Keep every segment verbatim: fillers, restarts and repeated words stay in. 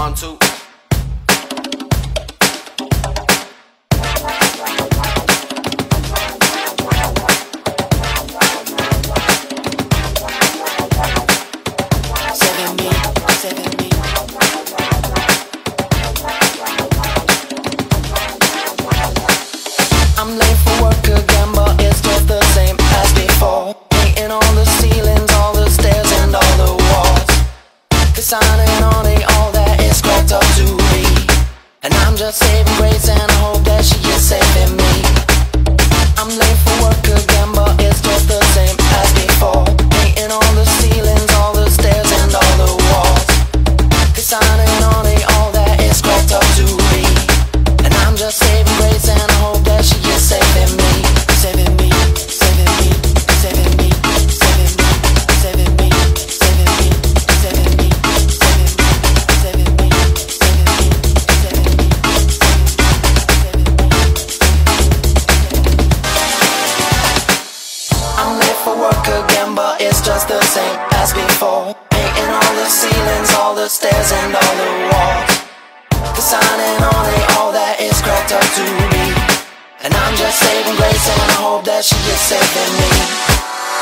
one, two. I'm late for work again, but it's just the same as before. Painting all the ceilings, all the stairs and all the walls. Designing on it, all that is cracked up to me. And I'm just saving grace and I hope that she is saving me. I'm late for work again, but it's just the same as before. Painting all the ceilings, all the stairs and all the walls. Designing on it, all that is cracked up to me. And I'm just saving grace and I hope that she is saving me. Saving me, saving me, saving me, saving me, saving me, saving me, saving me, saving me, saving me, saving me, saving me, I'm late for work again, but it's just the same as before. Painting all the ceilings, all the stairs and all the walls. Designing on it, all that is cracked up to me. And I'm just saving grace and I hope that she is saving me.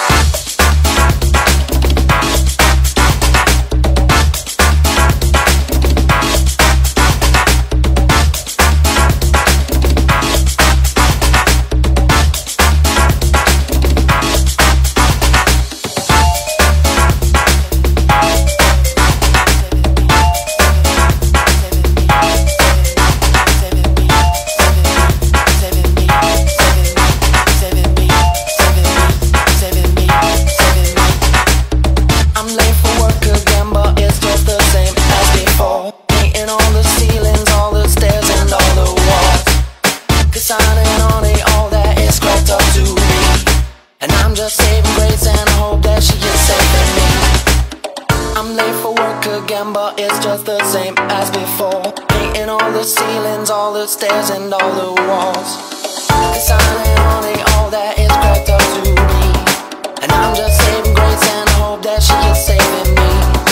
Designing on it, all that is cracked up to me. And I'm just saving grace and I hope that she is saving me. I'm late for work again, but it's just the same as before. Painting all the ceilings, all the stairs and all the walls. Designing on it, all that is cracked up to me. And I'm just saving grace and I hope that she is saving me.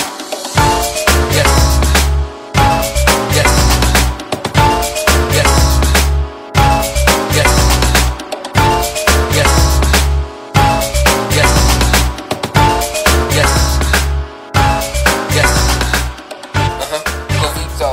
Yes. Yes. Yes. Yes. Yes. Yes. Yes. Yes. Uh-huh. Cosito.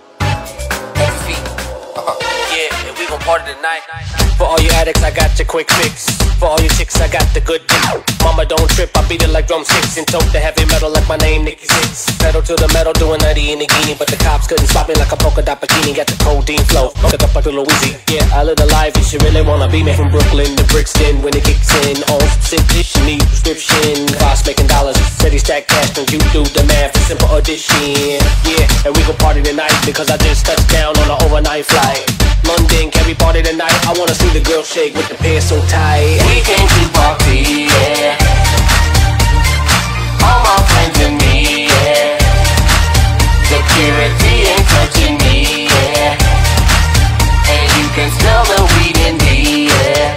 Heavy feet. Uh-huh. Yeah, and we gon' party tonight. For all you addicts, I got your quick fix. For all you chicks, I got the good dick. Mama, don't trip, I beat it like drumsticks. And tote the heavy metal like my name, Nicky Six. Pedal to the metal, doing ninety in the guinea. But the cops couldn't stop me like a polka dot bikini. Got the codeine flow, hook up like a Louisiana. Yeah, I live the life, you should really wanna be me. From Brooklyn to Brixton, when it kicks in. All cities, you need prescription. Boss making dollars, steady stack cash, and you do the math for simple addition. Yeah, and we gon' party tonight, because I just touched down on an overnight flight. London, can we party tonight? I wanna see the girl shake with the pants so tight. We came to party, yeah. All my friends and me, yeah. Security ain't touching me, yeah. And you can smell the weed in me, yeah.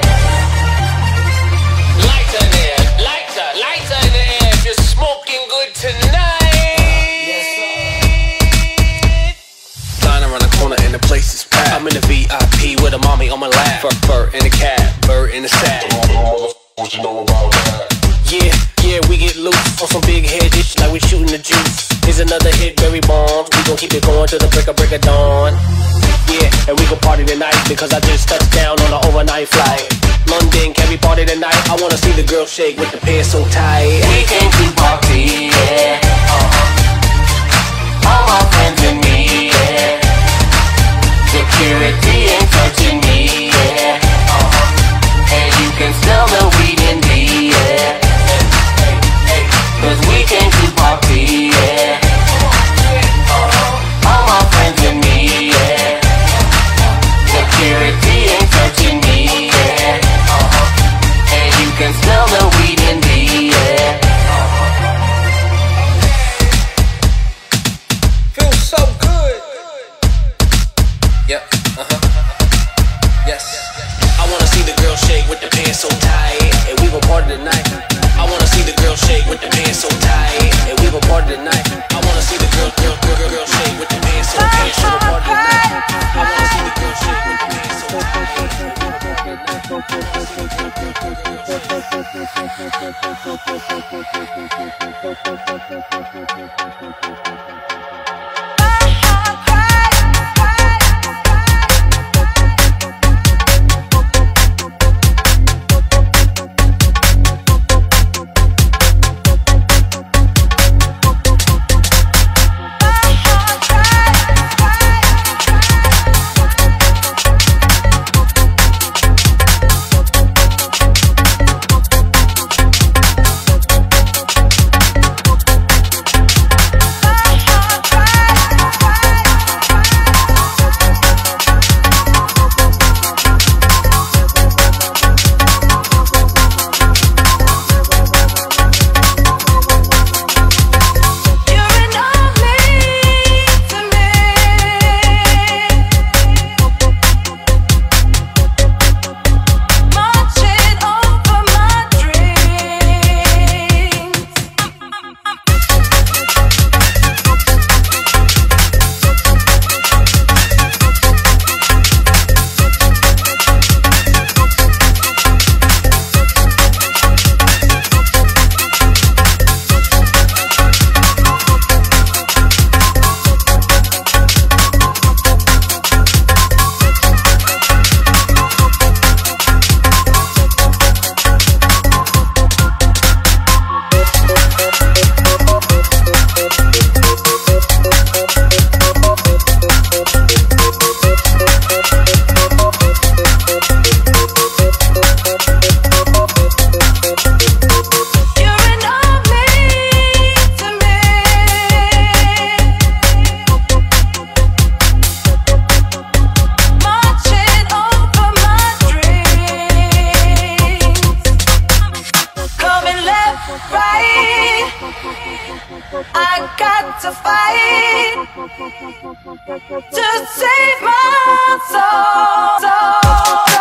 Lights in there, lights up, lights in the air. If you're smoking good tonight. Yes, sir. Line around the corner and the place is packed. I'm in the V I P with a mommy on my lap. Fur, fur in the cab, bird in the sack. What you know about that? Yeah, yeah, we get loose on some big head dish like we shooting the juice. Here's another hit, berry bombs. We gon' keep it going till the break of break of dawn. Yeah, and we gon' party tonight, because I just touched down on an overnight flight. London, can we party tonight? I wanna see the girl shake with the pants so tight. We came to party, yeah. Uh-huh. All my friends and me, yeah. Security ain't touching me, yeah. Uh-huh. And you can smell the weed in me, yeah. Cause we came to party, yeah. Uh-huh. All my friends and me, yeah. Security ain't touching me, yeah. Uh-huh. And you can smell the weed in me, yeah. pants so tight, and we gon' party tonight. I wanna see the girl, girl, girl, girl, girl shake with the pants so tight, so we'll party tonight. I wanna see the girl shake with the pants so I got to fight to save my soul. soul.